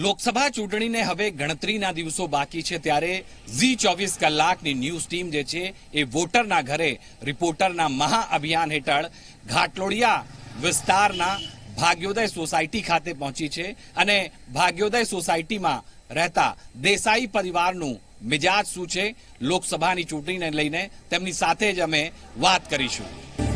લોકસભા ચૂંટણીને હવે ગણતરીના દિવસો બાકી છે ત્યારે ઝી24 કલાકની ન્યૂઝ ટીમ જે છે એ વોટરના ઘરે રિપોર્ટરના મહાઅભિયાન હેઠળ ઘાટલોડિયા વિસ્તારના ભાગ્યોદય સોસાયટી ખાતે પહોંચી છે અને ભાગ્યોદય સોસાયટીમાં રહેતા દેસાઈ પરિવારનું મિજાજ શું છે લોકસભાની ચૂંટણીને લઈને તેમની સાથે જ અમે વાત કરીશું।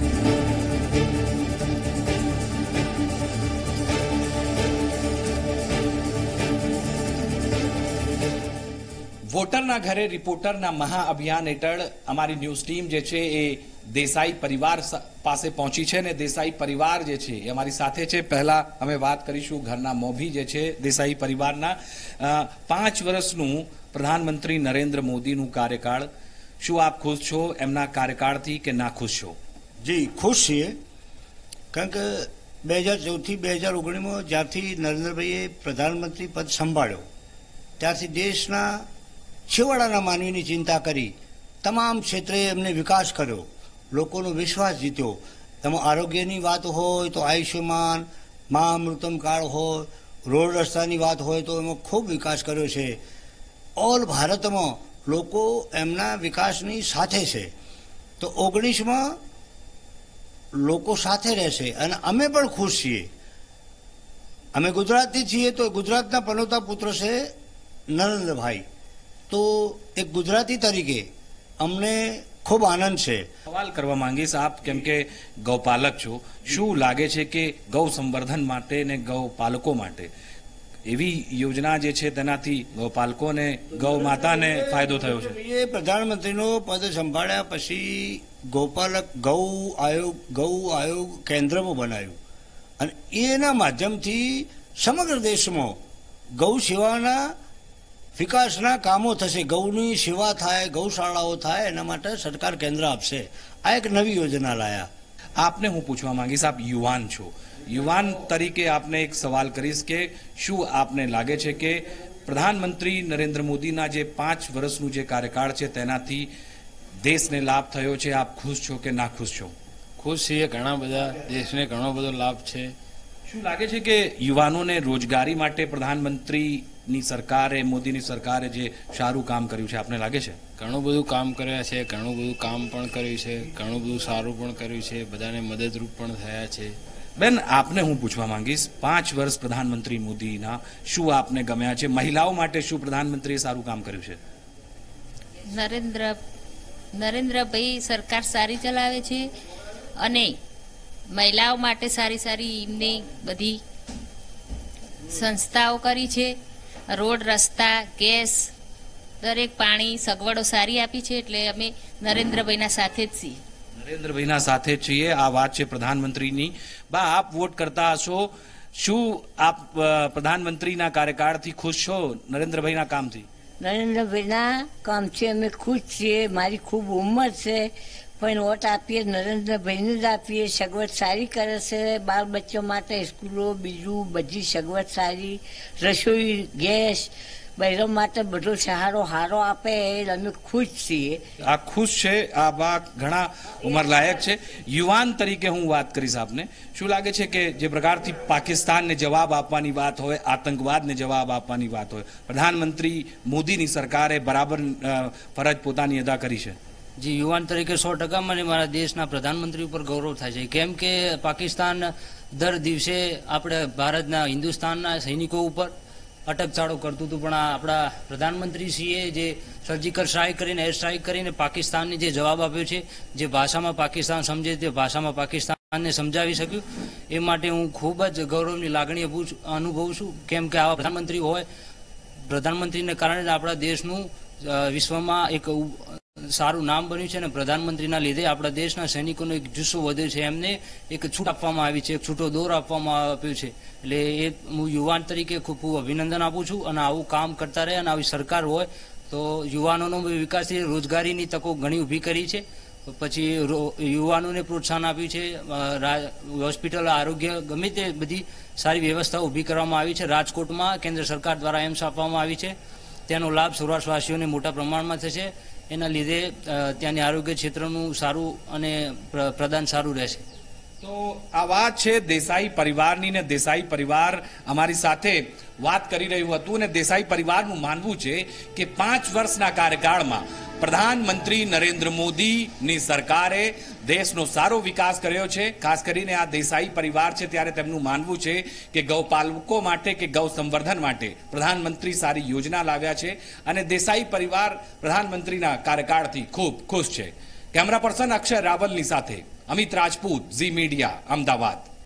વોટરના ઘરે રિપોર્ટરના મહાઅભિયાન હેઠળ અમારી ન્યૂઝ ટીમ જે છે એ દેસાઈ પરિવાર પાસે પહોંચી છે અને દેસાઈ પરિવાર જે છે એ અમારી સાથે છે। પહેલા અમે વાત કરીશું ઘરના મોભી જે છે દેસાઈ પરિવારના। 5 વર્ષનું પ્રધાનમંત્રી નરેન્દ્ર મોદીનું કાર્યકાળ, શું આપ ખુશ છો એમના કાર્યકાળથી કે ના ખુશ છો? જી ખુશ છીએ, કારણ કે 2014 થી 2019માં જ્યારથી નરેન્દ્રભાઈએ પ્રધાનમંત્રી પદ સંભાળ્યો ત્યારથી દેશના છેવાડાના માનવીની ચિંતા કરી, તમામ ક્ષેત્રે એમને વિકાસ કર્યો, લોકોનો વિશ્વાસ જીત્યો। એમાં આરોગ્યની વાત હોય તો આયુષ્યમાન, મા અમૃતમ કાર્ડ હોય, રોડ રસ્તાની વાત હોય તો એમાં ખૂબ વિકાસ કર્યો છે। ઓલ ભારતમાં લોકો એમના વિકાસની સાથે છે, તો 19માં લોકો સાથે રહેશે અને અમે પણ ખુશ છીએ। અમે ગુજરાતથી છીએ તો ગુજરાતના પનોતા પુત્ર છે નરેન્દ્રભાઈ, તો એક ગુજરાતી તરીકે અમને ખૂબ આનંદ છે। સવાલ કરવા માંગીશ, આપ કેમ કે ગૌપાલક છો, શું લાગે છે કે ગૌ સંવર્ધન માટે ને ગૌપાલકો માટે એવી યોજના જે છે તેનાથી ગૌપાલકોને ગૌ માતાને ફાયદો થયો છે? એ પ્રધાનમંત્રીનો પદ સંભાળ્યા પછી ગૌપાલક ગૌ આયોગ કેન્દ્રમાં બનાવ્યું અને એના માધ્યમથી સમગ્ર દેશમાં ગૌ સેવાના વિકાસના કામો થશે, ગૌની સેવા થાય, ગૌશાળાઓ થાય, એના માટે સરકાર કેન્દ્ર આપશે। આ એક નવી યોજના લાયા। આપને હું પૂછવા માંગીશ, આપ યુવાન છો, યુવાન તરીકે આપને એક સવાલ કરીશ કે શું આપને લાગે છે કે પ્રધાનમંત્રી નરેન્દ્ર મોદીના જે 5 વર્ષનું જે કાર્યકાળ છે તેનાથી દેશને લાભ થયો છે? આપ ખુશ છો કે ના ખુશ છો? ખુશ છીએ, ઘણા બધા, દેશને ઘણો બધો લાભ છે। શું લાગે છે કે યુવાનોને રોજગારી માટે પ્રધાનમંત્રીની સરકારે, મોદીની સરકારે જે સારું કામ કર્યું છે આપને લાગે છે? ઘણું બધું કામ કર્યા છે, ઘણું બધું કામ પણ કર્યું છે, ઘણું બધું સારું પણ કર્યું છે, બધાને મદદરૂપ પણ થયા છે। બેન, આપને હું પૂછવા માંગીશ, 5 વર્ષ પ્રધાનમંત્રી મોદીના શું આપને ગમ્યા છે? મહિલાઓ માટે શું પ્રધાનમંત્રીએ સારું કામ કર્યું છે? નરેન્દ્રભાઈ સરકાર સારી ચલાવે છે અને મહિલાઓ માટે સારી સારી એમની બધી સંસ્થાઓ કરી છે। રોડ, રસ્તા, ગેસ, દરેક પાણી સગવડો સારી આપી છે, એટલે અમે નરેન્દ્રભાઈના સાથે જ છીએ। નરેન્દ્રભાઈના સાથે જ છીએ, આ વાત છે પ્રધાનમંત્રીની। બા, આપ વોટ કરતા હશો, શું આપ પ્રધાનમંત્રીના કાર્યકાળથી ખુશ છો, નરેન્દ્રભાઈના કામથી? નરેન્દ્રભાઈના કામથી અમે ખુશ છીએ। મારી ખૂબ ઉંમર છે પણ વોટ આપીએ નરેન્દ્રભાઈને જ આપીએ। સગવડ સારી કરે છે, બાળ બચ્ચો માટે સ્કૂલો, બીજું બધી સગવડ સારી, રસોઈ, ગેસ, બહેરો માટે બધો સહારો સારો આપે, અમે ખુશ છીએ। આ ખુશ છે, આ વાત ઘણા ઉંમરલાયક છે। યુવાન તરીકે હું વાત કરીશ આપને, શું લાગે છે કે જે પ્રકારથી પાકિસ્તાનને જવાબ આપવાની વાત હોય, આતંકવાદને જવાબ આપવાની વાત હોય, પ્રધાનમંત્રી મોદીની સરકારે બરાબર ફરજ પોતાની અદા કરી છે? જી, યુવાન તરીકે 100% મને મારા દેશના પ્રધાનમંત્રી ઉપર ગૌરવ થાય છે, કેમ કે પાકિસ્તાન દર દિવસે આપણે ભારતના, હિન્દુસ્તાનના સૈનિકો ઉપર અટકચાળો કરતું હતું, પણ આપણા પ્રધાનમંત્રીશ્રીએ જે સર્જિકલ સ્ટ્રાઇક કરીને, એર સ્ટ્રાઇક કરીને પાકિસ્તાનને જે જવાબ આપ્યો છે, જે ભાષામાં પાકિસ્તાન સમજે તે ભાષામાં પાકિસ્તાનને સમજાવી શક્યું, એ માટે હું ખૂબ જ ગૌરવની લાગણી અનુભવું છું। કેમ કે આવા પ્રધાનમંત્રી હોય, પ્રધાનમંત્રીને કારણે આપણા દેશનું વિશ્વમાં એક સારું નામ બન્યું છે અને પ્રધાનમંત્રીના લીધે આપણા દેશના સૈનિકોનો એક જુસ્સો વધ્યો છે, એમને એક છૂટ આપવામાં આવી છે, એક છૂટો દોર આપવામાં આવ્યો છે। એટલે એ હું યુવાન તરીકે ખૂબ અભિનંદન આપું છું અને આવું કામ કરતા રહે અને આવી સરકાર હોય તો યુવાનોનો વિકાસ, રોજગારીની તકો ઘણી ઊભી કરી છે, પછી યુવાનોને પ્રોત્સાહન આપ્યું છે, હોસ્પિટલ, આરોગ્ય, ગમે તે બધી સારી વ્યવસ્થાઓ ઊભી કરવામાં આવી છે। રાજકોટમાં કેન્દ્ર સરકાર દ્વારા એમ્સ આપવામાં આવી છે, તેનો લાભ સૌરાષ્ટ્રવાસીઓને મોટા પ્રમાણમાં થશે। એના લીધે ત્યાંની આરોગ્ય ક્ષેત્રનું સારું અને પ્રદાન સારું રહેશે। તો આ વાત છે દેસાઈ પરિવારની ને દેસાઈ પરિવાર અમારી સાથે વાત કરી રહ્યું હતું અને દેસાઈ પરિવારનું માનવું છે કે 5 વર્ષના કાર્યકાળમાં પ્રધાનમંત્રી નરેન્દ્ર મોદીની સરકારે દેશનો સારો વિકાસ કર્યો છે. ખાસ કરીને આ દેસાઈ પરિવાર છે ત્યારે તેમનું માનવું છે કે ગૌપાલકો માટે કે ગૌ સંવર્ધન માટે પ્રધાનમંત્રી સારી યોજના લાવ્યા છે અને દેસાઈ પરિવાર પ્રધાનમંત્રીના કાર્યકાળથી ખૂબ ખુશ છે. કેમેરા પર્સન અક્ષય રાવલની સાથે અમિત રાજપૂત, ઝી મીડિયા, અમદાવાદ.